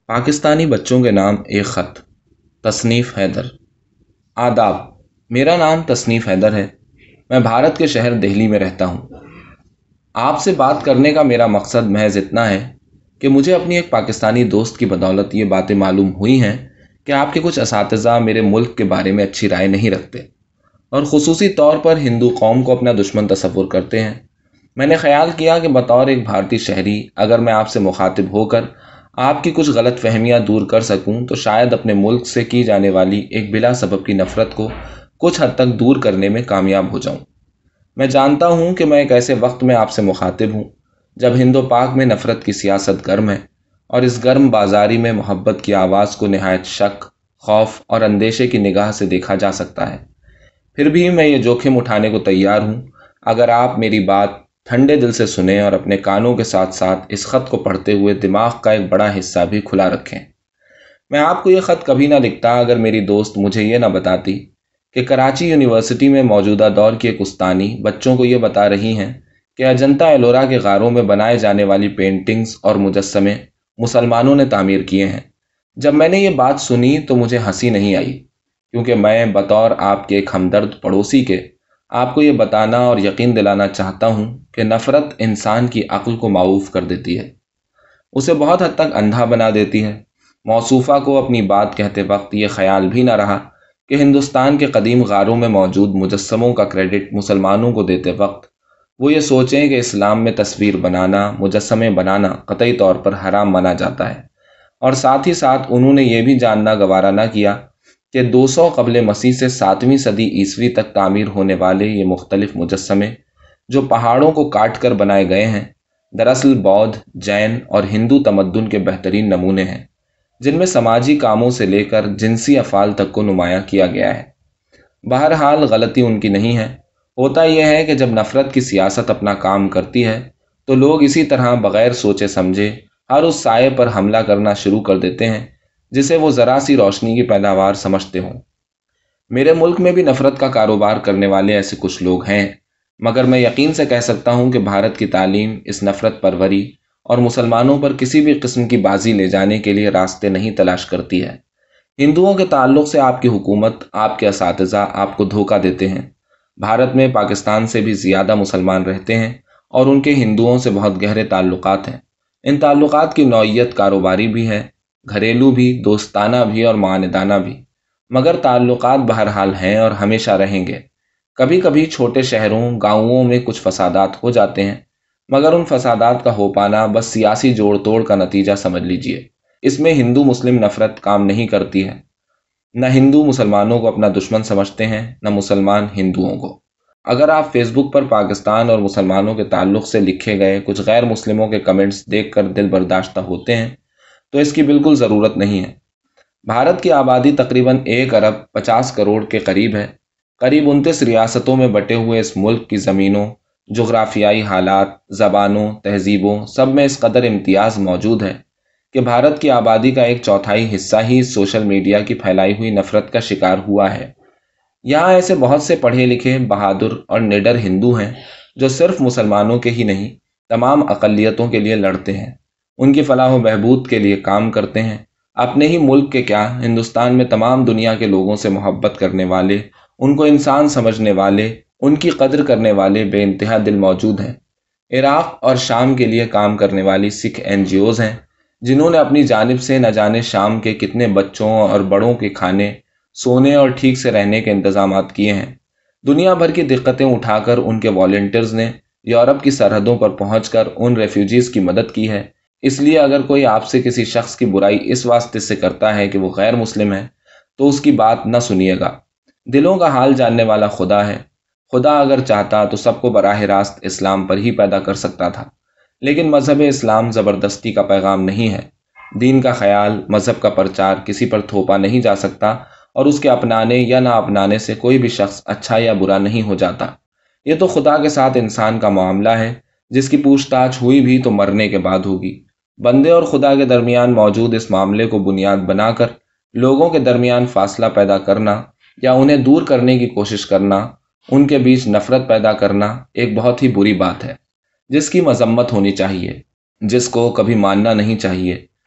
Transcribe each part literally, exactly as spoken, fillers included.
पाकिस्तानी बच्चों के नाम एक ख़त। तसनीफ़ हैदर। आदाब। मेरा नाम तसनीफ़ हैदर है। मैं भारत के शहर दिल्ली में रहता हूँ। आपसे बात करने का मेरा मकसद महज इतना है कि मुझे अपनी एक पाकिस्तानी दोस्त की बदौलत ये बातें मालूम हुई हैं कि आपके कुछ असातिज़ा मेरे मुल्क के बारे में अच्छी राय नहीं रखते और ख़ुसूसी तौर पर हिंदू कौम को अपना दुश्मन तसव्वुर करते हैं। मैंने ख्याल किया कि बतौर एक भारतीय शहरी अगर मैं आपसे मुखातिब होकर आपकी कुछ गलत फहमियाँ दूर कर सकूं तो शायद अपने मुल्क से की जाने वाली एक बिला सबब की नफ़रत को कुछ हद तक दूर करने में कामयाब हो जाऊं। मैं जानता हूं कि मैं एक ऐसे वक्त में आपसे मुखातिब हूं जब हिंदो पाक में नफ़रत की सियासत गर्म है और इस गर्म बाजारी में मोहब्बत की आवाज़ को नहायत शक, खौफ और अंदेशे की निगाह से देखा जा सकता है। फिर भी मैं ये जोखिम उठाने को तैयार हूँ अगर आप मेरी बात ठंडे दिल से सुने और अपने कानों के साथ साथ इस ख़त को पढ़ते हुए दिमाग का एक बड़ा हिस्सा भी खुला रखें। मैं आपको ये ख़त कभी ना लिखता अगर मेरी दोस्त मुझे ये ना बताती कि कराची यूनिवर्सिटी में मौजूदा दौर की एक उस्तानी बच्चों को ये बता रही हैं कि अजंता एलोरा के गारों में बनाए जाने वाली पेंटिंग्स और मुजस्समे मुसलमानों ने तामीर किए हैं। जब मैंने ये बात सुनी तो मुझे हंसी नहीं आई, क्योंकि मैं बतौर आपके एक हमदर्द पड़ोसी के आपको ये बताना और यकीन दिलाना चाहता हूँ कि नफ़रत इंसान की अक्ल को माऊफ कर देती है, उसे बहुत हद तक अंधा बना देती है। मौसूफ़ा को अपनी बात कहते वक्त ये ख्याल भी ना रहा कि हिंदुस्तान के कदीम गारों में मौजूद मुजस्समों का क्रेडिट मुसलमानों को देते वक्त वो ये सोचें कि इस्लाम में तस्वीर बनाना, मुजस्समे बनाना कतई तौर पर हराम माना जाता है। और साथ ही साथ उन्होंने ये भी जानना गवारा ना किया कि दो सौ कबल मसीह से सातवीं सदी ईस्वी तक तामीर होने वाले ये मुख्तलिफ मुजस्समे जो पहाड़ों को काट कर बनाए गए हैं, दरअसल बौद्ध, जैन और हिंदू तमद्दुन के बेहतरीन नमूने हैं, जिनमें समाजी कामों से लेकर जिनसी अफ़ाल तक को नुमाया किया गया है। बहरहाल गलती उनकी नहीं है। होता यह है कि जब नफ़रत की सियासत अपना काम करती है तो लोग इसी तरह बग़ैर सोचे समझे हर उस साये पर हमला करना शुरू कर देते हैं जिसे वो ज़रा सी रोशनी की पैदावार समझते हों। मेरे मुल्क में भी नफ़रत का कारोबार करने वाले ऐसे कुछ लोग हैं, मगर मैं यकीन से कह सकता हूँ कि भारत की तालीम इस नफ़रत परवरी और मुसलमानों पर किसी भी किस्म की बाजी ले जाने के लिए रास्ते नहीं तलाश करती है। हिंदुओं के ताल्लुक़ से आपकी हुकूमत, आपके असातिज़ा आपको धोखा देते हैं। भारत में पाकिस्तान से भी ज़्यादा मुसलमान रहते हैं और उनके हिंदुओं से बहुत गहरे ताल्लुकात हैं। इन ताल्लुकात की नौइयत कारोबारी भी है, घरेलू भी, दोस्ताना भी और मानदाना भी, मगर ताल्लुकात बहरहाल हैं और हमेशा रहेंगे। कभी कभी छोटे शहरों, गाँवों में कुछ फसादात हो जाते हैं, मगर उन फसादात का हो पाना बस सियासी जोड़ तोड़ का नतीजा समझ लीजिए। इसमें हिंदू मुस्लिम नफ़रत काम नहीं करती है। न हिंदू मुसलमानों को अपना दुश्मन समझते हैं, न मुसलमान हिंदुओं को। अगर आप फेसबुक पर पाकिस्तान और मुसलमानों के ताल्लुक़ से लिखे गए कुछ गैर मुस्लिमों के कमेंट्स देख कर दिल बर्दाश्ता होते हैं तो इसकी बिल्कुल ज़रूरत नहीं है। भारत की आबादी तकरीबन एक अरब पचास करोड़ के करीब है। करीब उनतीस रियासतों में बटे हुए इस मुल्क की ज़मीनों, जोग्राफियाई हालात, ज़बानों, तहजीबों सब में इस कदर इम्तियाज़ मौजूद है कि भारत की आबादी का एक चौथाई हिस्सा ही सोशल मीडिया की फैलाई हुई नफ़रत का शिकार हुआ है। यहाँ ऐसे बहुत से पढ़े लिखे, बहादुर और निडर हिंदू हैं जो सिर्फ मुसलमानों के ही नहीं तमाम अक़लियतों के लिए लड़ते हैं, उनकी फलाह व बहबूद के लिए काम करते हैं। अपने ही मुल्क के क्या, हिंदुस्तान में तमाम दुनिया के लोगों से मोहब्बत करने वाले, उनको इंसान समझने वाले, उनकी कदर करने वाले बेइंतहा दिल मौजूद हैं। इराक़ और शाम के लिए काम करने वाली सिख एन जी ओज़ हैं जिन्होंने अपनी जानिब से न जाने शाम के कितने बच्चों और बड़ों के खाने, सोने और ठीक से रहने के इंतज़ामात किए हैं। दुनिया भर की दिक्कतें उठाकर उनके वॉलंटियर्स ने यूरोप की सरहदों पर पहुंचकर उन रेफ्यूजीज़ की मदद की है। इसलिए अगर कोई आपसे किसी शख्स की बुराई इस वास्ते से करता है कि वो गैर मुस्लिम है तो उसकी बात न सुनिएगा। दिलों का हाल जानने वाला खुदा है। खुदा अगर चाहता तो सबको बराह रास्त इस्लाम पर ही पैदा कर सकता था, लेकिन मज़हब इस्लाम ज़बरदस्ती का पैगाम नहीं है। दीन का ख्याल, मज़हब का प्रचार किसी पर थोपा नहीं जा सकता और उसके अपनाने या ना अपनाने से कोई भी शख्स अच्छा या बुरा नहीं हो जाता। ये तो खुदा के साथ इंसान का मामला है जिसकी पूछताछ हुई भी तो मरने के बाद होगी। बंदे और खुदा के दरमियान मौजूद इस मामले को बुनियाद बनाकर लोगों के दरमियान फासला पैदा करना या उन्हें दूर करने की कोशिश करना, उनके बीच नफ़रत पैदा करना एक बहुत ही बुरी बात है जिसकी मजम्मत होनी चाहिए, जिसको कभी मानना नहीं चाहिए।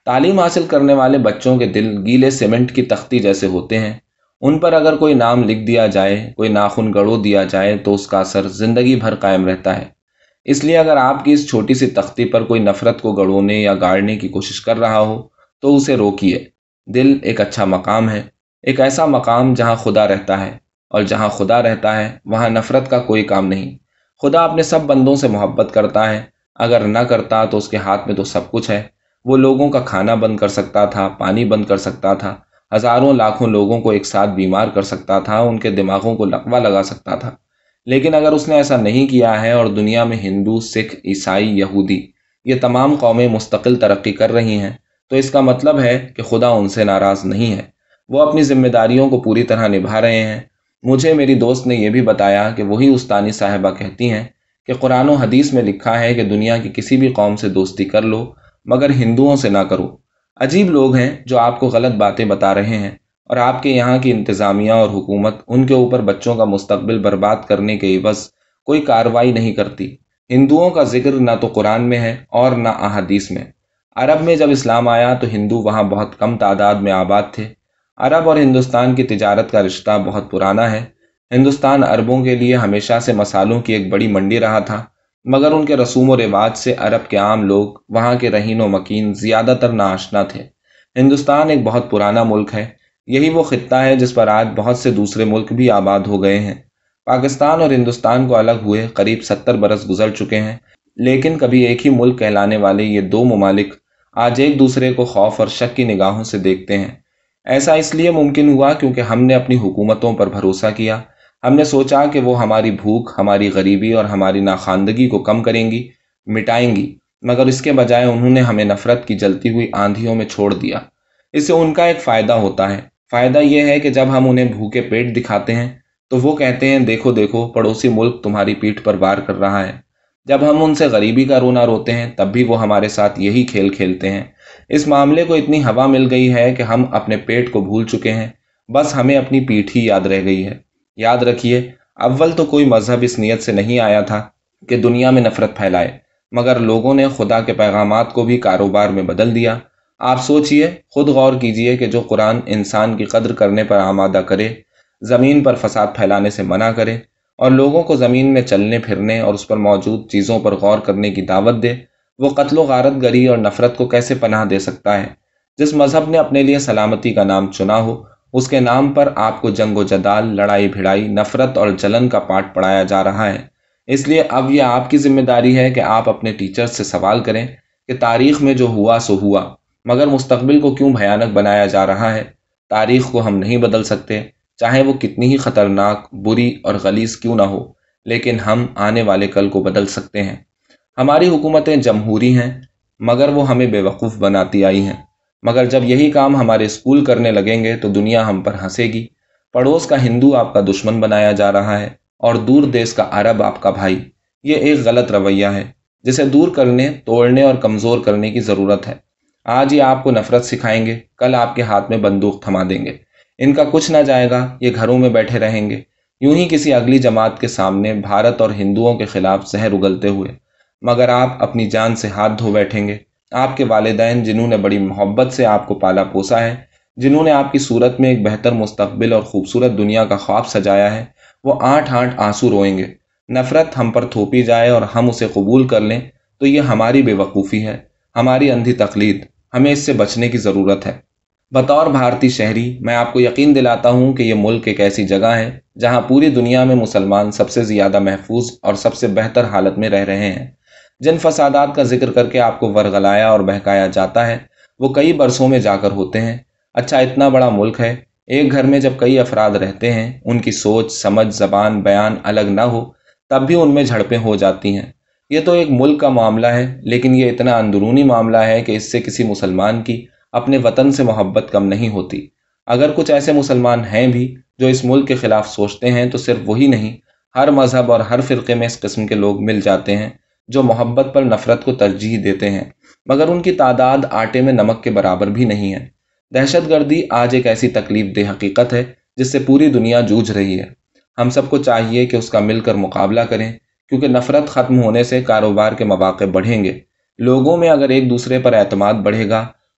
تعلیم حاصل کرنے والے بچوں کے دل گیلے سیمنٹ کی تختی جیسے ہوتے ہیں، ان پر اگر کوئی نام لکھ دیا جائے، کوئی ناخن گڑو دیا جائے تو اس کا اثر زندگی بھر قائم رہتا ہے۔ اس لیے اگر آپ کی اس چھوٹی سی تختی پر کوئی نفرت کو گڑونے یا گاڑنے کی کوشش کر رہا ہو تو اسے روکیے۔ دل ایک اچھا مقام ہے، ایک ایسا مقام جہاں خدا رہتا ہے، اور جہاں خدا رہتا ہے وہاں نفرت کا کوئی کام نہیں۔ خدا اپنے سب بندوں سے محبت کرتا ہے، اگر نہ کرتا تو اس کے ہاتھ میں تو سب کچھ ہے۔ وہ لوگوں کا کھانا بند کر سکتا تھا، پانی بند کر سکتا تھا، ہزاروں لاکھوں لوگوں کو ایک ساتھ بیمار کر سکتا تھا، ان کے دماغوں کو لقوہ لگا سکتا تھا۔ لیکن اگر اس نے ایسا نہیں کیا ہے اور دنیا میں ہندو، سکھ، عیسائی، یہودی یہ تمام قومیں مستقل ترقی کر رہی ہیں تو اس کا مطلب ہے کہ خدا ان سے ناراض نہیں ہے، وہ اپنی ذمہ داریوں کو پوری طرح نبھا رہے ہیں۔ مجھے میری دوست نے یہ بھی بتایا کہ وہی استانی صاحبہ کہتی ہیں کہ قرآن و حدیث میں لکھا ہے کہ دنیا کی کسی بھی قوم سے دوستی کر لو مگر ہندوؤں سے نہ کرو۔ عجیب لوگ ہیں جو آپ کو غلط باتیں بتا رہے ہیں، اور آپ کے یہاں کی انتظامیہ اور حکومت ان کے اوپر بچوں کا مستقبل برباد کرنے کے عوض کوئی کارروائی نہیں کرتی۔ ہندوؤں کا ذکر نہ تو قرآن میں ہے اور نہ احادیث میں۔ عرب میں جب اسلام آیا تو ہندو وہاں بہت کم تعداد میں آباد تھے۔ عرب اور ہندوستان کی تجارت کا رشتہ بہت پرانا ہے۔ ہندوستان عربوں کے لیے ہمیشہ سے مصالحوں کی ایک بڑی منڈی رہا تھا، مگر ان کے رسوم و رواج سے عرب کے عام لوگ، وہاں کے رہین و مکین زیادہ تر ناآشنا تھے۔ ہندوستان ایک بہت پرانا ملک ہے، یہی وہ خطہ ہے جس پر آج بہت سے دوسرے ملک بھی آباد ہو گئے ہیں۔ پاکستان اور ہندوستان کو الگ ہوئے قریب ستر برس گزر چکے ہیں، لیکن کبھی ایک ہی ملک کہلانے والے یہ دو ممالک آج ایک دوسرے کو خوف اور شک کی نگاہوں سے دیکھتے ہیں۔ ایسا اس لیے ممکن ہوا کیونکہ ہم نے اپنی حکومتوں پر بھروسہ کیا۔ ہم نے سوچا کہ وہ ہماری بھوک، ہماری غریبی اور ہماری ناخواندگی کو کم کریں گی، مٹائیں گی، مگر اس کے بجائے انہوں نے ہمیں نفرت کی جلتی ہوئی آندھیوں میں چھوڑ دیا۔ اس سے ان کا ایک فائدہ ہوتا ہے۔ فائدہ یہ ہے کہ جب ہم انہیں بھوکے پیٹ دکھاتے ہیں تو وہ کہتے ہیں دیکھو دیکھو پڑوسی ملک تمہاری پیٹھ پر وار کر رہا ہے۔ جب ہم ان سے غریبی کا رونا روتے ہیں تب بھی وہ ہمارے ساتھ یہی کھیل کھیلتے ہیں۔ اس معاملے کو اتنی ہوا مل گئی ہے کہ ہم اپنے پیٹ کو بھول چکے ہیں، بس ہمیں اپنی پیٹھ ہی یاد رہ گئی ہے۔ یاد رکھیے، اول تو کوئی مذہب اس نیت سے نہیں آیا تھا کہ دنیا میں نفرت پھیلائے، مگر لوگوں نے خدا کے پیغامات کو بھی کاروبار میں بدل دیا۔ آپ سوچئے، خود غور کیجئے کہ جو قرآن انسان کی قدر کرنے پر آمادہ کرے، زمین پر فساد پھیلانے سے منع کرے اور لوگوں کو زمین میں چلنے پھرنے اور اس پر موجود چیزوں پر غور کرنے کی دعوت دے، وہ قتل و غارت گری اور نفرت کو کیسے پناہ دے سکتا ہے؟ جس مذہب نے اپنے لیے سلامتی کا نام چنا ہو، اس کے نام پر آپ کو جنگ و جدال، لڑائی بھڑائی، نفرت اور جلن کا پاٹ پڑھایا جا رہا ہے۔ اس لیے اب یہ آپ کی ذمہ داری ہے کہ آپ اپنے ٹیچر سے سوال کریں کہ تاریخ میں جو ہوا سو ہوا، مگر مستقبل کو کیوں بھیانک بنایا جا رہا ہے؟ تاریخ کو ہم نہیں بدل سکتے، چاہے وہ کتنی ہی خطرناک، بری اور غلیظ کیوں نہ ہو، لیکن ہم آنے والے کل کو بدل سکتے ہیں۔ ہماری حکومتیں جمہوری ہیں مگر وہ ہمیں بے وقوف بناتی آئی ہیں، مگر جب یہی کام ہمارے اسکول کرنے لگیں گے تو دنیا ہم پر ہنسے گی۔ پڑوس کا ہندو آپ کا دشمن بنایا جا رہا ہے اور دور دیس کا عرب آپ کا بھائی۔ یہ ایک غلط رویہ ہے جسے دور کرنے، توڑنے اور کمزور کرنے کی ضرورت ہے۔ آج یہ آپ کو نفرت سکھائیں گے، کل آپ کے ہاتھ میں بندوق تھما دیں گے۔ ان کا کچھ نہ جائے گا، یہ گھروں میں بیٹھے رہیں گے، یوں ہی کسی اگلی جماعت کے سامنے بھارت اور ہندوؤں کے خلاف زہر اگلتے ہوئے، مگر آپ اپنی جان سے ہاتھ دھو بیٹھیں گے۔ آپ کے والدین جنہوں نے بڑی محبت سے آپ کو پالا پوسا ہے، جنہوں نے آپ کی صورت میں ایک بہتر مستقبل اور خوبصورت دنیا کا خواب سجایا ہے، وہ آٹھ آٹھ آنسو روئیں گے۔ نفرت ہم پر تھوپی جائے اور ہم اسے قبول کر لیں تو یہ ہماری بے وقوفی ہے، ہماری اندھی تقلید۔ ہمیں اس سے بچنے کی ضرورت ہے۔ بطور بھارتی شہری میں آپ کو یقین دلاتا ہوں کہ یہ ملک ایک ایسی جگہ ہے جہاں پوری دنیا میں مسلمان سب سے زیادہ محفوظ اور سب سے بہتر حالت میں رہ رہے ہیں۔ جن فسادات کا ذکر کر کے آپ کو ورغلایا اور بہکایا جاتا ہے وہ کئی برسوں میں جا کر ہوتے ہیں۔ اچھا، اتنا بڑا ملک ہے، ایک گھر میں جب کئی افراد رہتے ہیں، ان کی سوچ، سمجھ، زبان، بیان الگ نہ ہو تب بھی ان میں جھڑپیں ہو جاتی ہیں۔ یہ تو ایک ملک کا معاملہ ہے، لیکن یہ اتنا اندرونی معاملہ ہے کہ اس سے کسی مسلمان کی اپنے وطن سے محبت کم نہیں ہوتی۔ اگر کچھ ایسے مسلمان ہیں بھی جو اس ملک کے خلاف سوچتے ہیں تو صرف وہی نہیں، ہر مذہب اور ہر فرقے میں اس قسم کے لوگ مل جاتے ہیں جو محبت پر نفرت کو ترجیح دیتے ہیں، مگر ان کی تعداد آٹے میں نمک کے برابر بھی نہیں ہے۔ دہشت گردی آج ایک ایسی تکلیف دہ حقیقت ہے جس سے پوری دنیا جوجھ رہی ہے۔ ہم سب کو چاہیے کہ اس کا مل کر مقابلہ کریں، کیونکہ نفرت ختم ہونے سے کاروبار کے مواقع بڑھیں گے۔ لوگوں میں اگر ایک دوسرے پر اعتماد بڑھے گا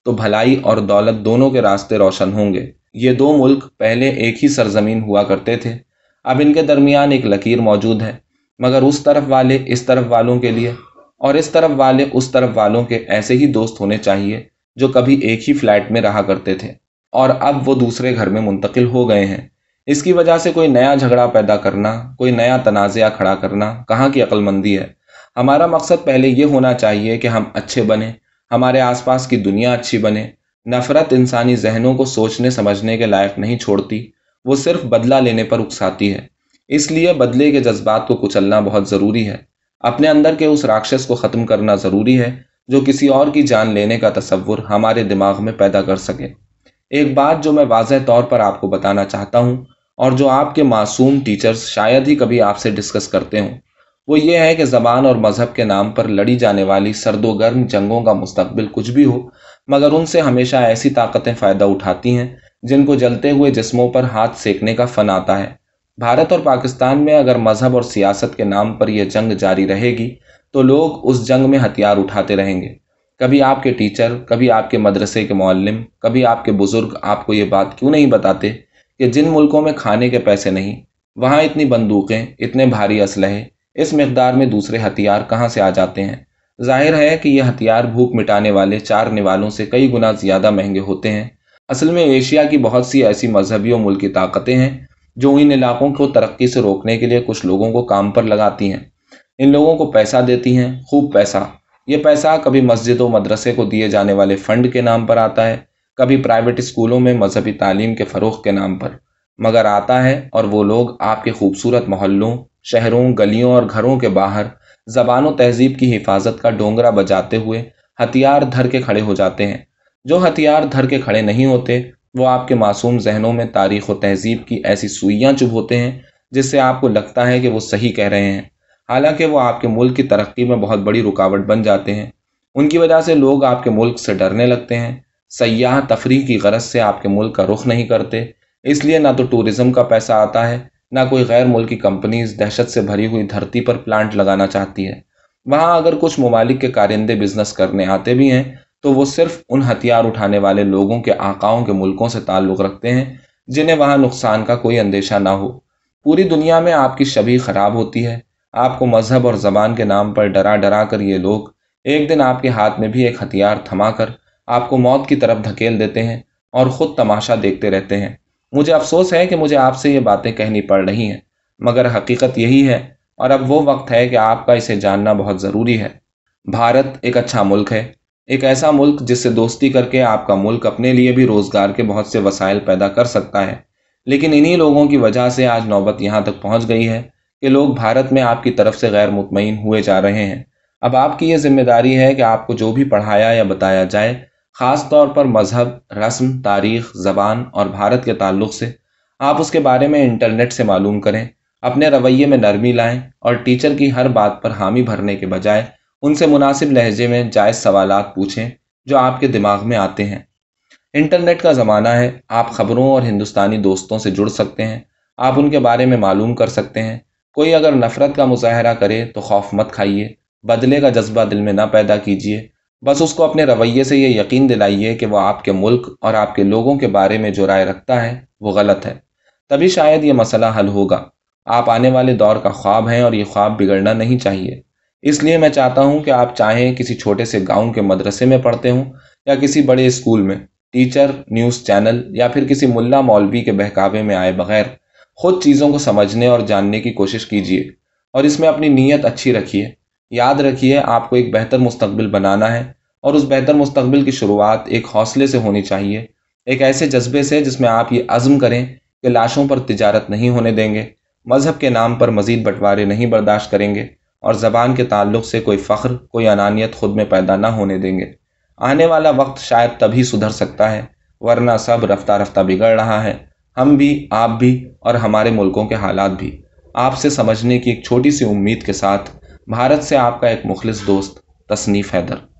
तो भलाई और दौलत दोनों के रास्ते रोशन होंगे। ये दो मुल्क पहले एक ही सरजमीन हुआ करते थे, अब इनके दरमियान एक लकीर मौजूद है, मगर उस तरफ वाले इस तरफ वालों के लिए और इस तरफ वाले उस तरफ वालों के ऐसे ही दोस्त होने चाहिए जो कभी एक ही फ्लैट में रहा करते थे और अब वो दूसरे घर में मुंतकिल हो गए हैं। इसकी वजह से कोई नया झगड़ा पैदा करना, कोई नया तनाज़ा खड़ा करना कहाँ की अक्लमंदी है। हमारा मकसद पहले ये होना चाहिए कि हम अच्छे बने, हमारे आसपास की दुनिया अच्छी बने। नफ़रत इंसानी जहनों को सोचने समझने के लायक नहीं छोड़ती, वो सिर्फ बदला लेने पर उकसाती है। इसलिए बदले के जज्बात को कुचलना बहुत ज़रूरी है। अपने अंदर के उस राक्षस को ख़त्म करना ज़रूरी है जो किसी और की जान लेने का तसव्वुर हमारे दिमाग में पैदा कर सके। एक बात जो मैं वाज़ह तौर पर आपको बताना चाहता हूँ और जो आपके मासूम टीचर्स शायद ही कभी आपसे डिस्कस करते हों, वो ये है कि ज़बान और मज़हब के नाम पर लड़ी जाने वाली सर्दो गर्म जंगों का मुस्तकबिल कुछ भी हो, मगर उनसे हमेशा ऐसी ताकतें फ़ायदा उठाती हैं जिनको जलते हुए जिस्मों पर हाथ सेकने का फ़न आता है। भारत और पाकिस्तान में अगर मज़हब और सियासत के नाम पर यह जंग जारी रहेगी तो लोग उस जंग में हथियार उठाते रहेंगे। कभी आपके टीचर, कभी आपके मदरसे के मौल्लिम, कभी आपके बुज़ुर्ग आपको ये बात क्यों नहीं बताते कि जिन मुल्कों में खाने के पैसे नहीं, वहाँ इतनी बंदूकें, इतने भारी असलहे, इस मिकदार में दूसरे हथियार कहाँ से आ जाते हैं। जाहिर है कि यह हथियार भूख मिटाने वाले चार निवालों से कई गुना ज़्यादा महंगे होते हैं। असल में एशिया की बहुत सी ऐसी मजहबी और मुल्की ताकतें हैं जो इन इलाकों को तरक्की से रोकने के लिए कुछ लोगों को काम पर लगाती हैं। इन लोगों को पैसा देती हैं, खूब पैसा। ये पैसा कभी मस्जिद व मदरसे को दिए जाने वाले फंड के नाम पर आता है, कभी प्राइवेट स्कूलों में मजहबी तालीम के फ़रोग़ के नाम पर, मगर आता है और वो लोग आपके खूबसूरत मोहल्लों, शहरों, गलियों और घरों के बाहर ज़बान व तहज़ीब की हिफाजत का डोंगरा बजाते हुए हथियार धर के खड़े हो जाते हैं। जो हथियार धर के खड़े नहीं होते वो आपके मासूम जहनों में तारीख़ व तहज़ीब की ऐसी सुइयाँ चुभोते हैं जिससे आपको लगता है कि वो सही कह रहे हैं, हालांकि वो आपके मुल्क की तरक्की में बहुत बड़ी रुकावट बन जाते हैं। उनकी वजह से लोग आपके मुल्क से डरने लगते हैं। सयाह तफरीह की गरज से आपके मुल्क का रुख नहीं करते, इसलिए ना तो टूरिज़्म का पैसा आता है, ना कोई गैर मुल्की कंपनीज दहशत से भरी हुई धरती पर प्लांट लगाना चाहती है। वहाँ अगर कुछ ममालिक के कारिंदे बिजनेस करने आते भी हैं तो वो सिर्फ उन हथियार उठाने वाले लोगों के आकाओं के मुल्कों से ताल्लुक़ रखते हैं जिन्हें वहाँ नुकसान का कोई अंदेशा ना हो। पूरी दुनिया में आपकी छवि ख़राब होती है। आपको मजहब और ज़बान के नाम पर डरा डरा कर ये लोग एक दिन आपके हाथ में भी एक हथियार थमा कर आपको मौत की तरफ धकेल देते हैं और ख़ुद तमाशा देखते रहते हैं। मुझे अफसोस है कि मुझे आपसे ये बातें कहनी पड़ रही हैं, मगर हकीकत यही है और अब वो वक्त है कि आपका इसे जानना बहुत ज़रूरी है। भारत एक अच्छा मुल्क है, एक ऐसा मुल्क जिससे दोस्ती करके आपका मुल्क अपने लिए भी रोज़गार के बहुत से वसाइल पैदा कर सकता है। लेकिन इन्हीं लोगों की वजह से आज नौबत यहाँ तक पहुँच गई है कि लोग भारत में आपकी तरफ से गैर मुतमईन हुए जा रहे हैं। अब आपकी ये जिम्मेदारी है कि आपको जो भी पढ़ाया या बताया जाए, ख़ास तौर पर मज़हब, रस्म, तारीख़, ज़बान और भारत के ताल्लुक़ से, आप उसके बारे में इंटरनेट से मालूम करें। अपने रवैये में नरमी लाएं और टीचर की हर बात पर हामी भरने के बजाय उनसे मुनासिब लहजे में जायज़ सवालात पूछें जो आपके दिमाग में आते हैं। इंटरनेट का ज़माना है, आप ख़बरों और हिंदुस्तानी दोस्तों से जुड़ सकते हैं, आप उनके बारे में मालूम कर सकते हैं। कोई अगर नफ़रत का मुज़ाहरा करे तो खौफ मत खाइए, बदले का जज्बा दिल में ना पैदा कीजिए। बस उसको अपने रवैये से ये यकीन दिलाइए कि वह आपके मुल्क और आपके लोगों के बारे में जो राय रखता है वो गलत है, तभी शायद ये मसला हल होगा। आप आने वाले दौर का ख्वाब हैं और ये ख्वाब बिगड़ना नहीं चाहिए। इसलिए मैं चाहता हूँ कि आप चाहें किसी छोटे से गाँव के मदरसे में पढ़ते हों या किसी बड़े स्कूल में, टीचर, न्यूज़ चैनल या फिर किसी मुल्ला मौलवी के बहकावे में आए बगैर खुद चीज़ों को समझने और जानने की कोशिश कीजिए और इसमें अपनी नीयत अच्छी रखिए। याद रखिए, आपको एक बेहतर मुस्तकबिल बनाना है और उस बेहतर मुस्तकबिल की शुरुआत एक हौसले से होनी चाहिए, एक ऐसे जज्बे से जिसमें आप ये अज़्म करें कि लाशों पर तिजारत नहीं होने देंगे, मज़हब के नाम पर मज़ीद बंटवारे नहीं बर्दाश्त करेंगे और ज़बान के ताल्लुक़ से कोई फ़ख्र, कोई अनानियत खुद में पैदा ना होने देंगे। आने वाला वक्त शायद तभी सुधर सकता है, वरना सब रफ्ता रफ्ता बिगड़ रहा है। हम भी, आप भी और हमारे मुल्कों के हालात भी। आपसे समझने की एक छोटी सी उम्मीद के साथ भारत से आपका एक मुखलिस दोस्त तसनीफ़ हैदर।